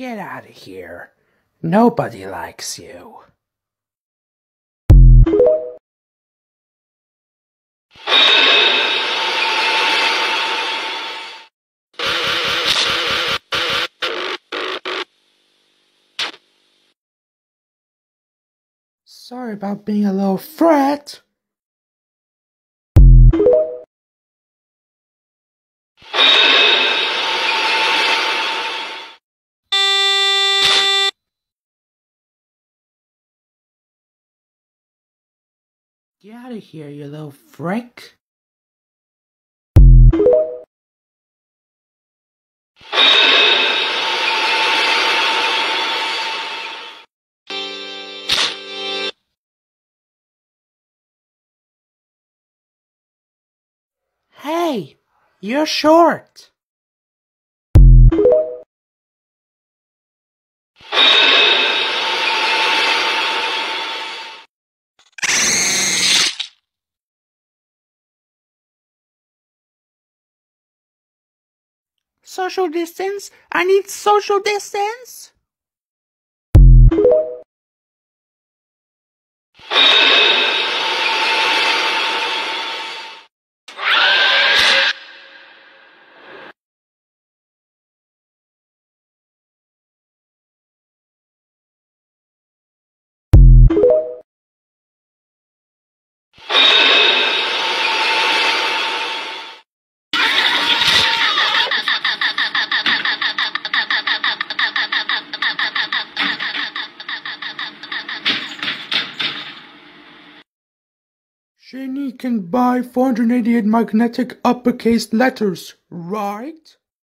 Get out of here. Nobody likes you. Sorry about being a little fret. Get out of here, you little frick. Hey, you're short. Social distance? I need social distance? Jenny can buy 488 magnetic uppercase letters, right?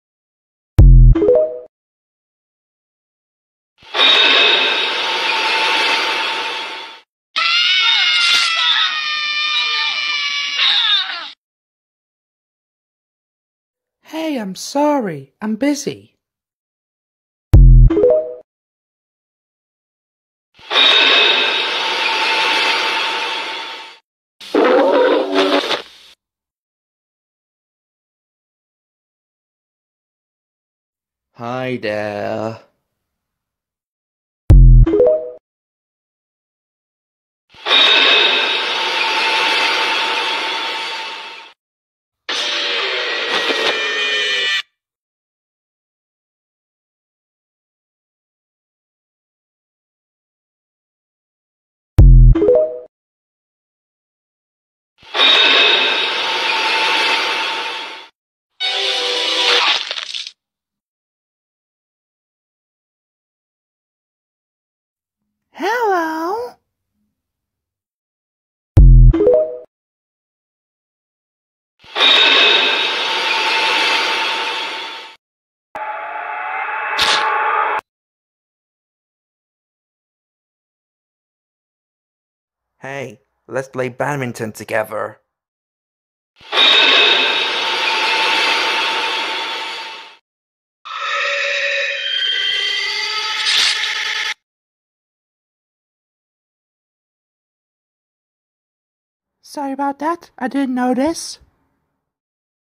Hey, I'm sorry. I'm busy. Hi there. Hello? Hey, let's play badminton together. Sorry about that. I didn't notice.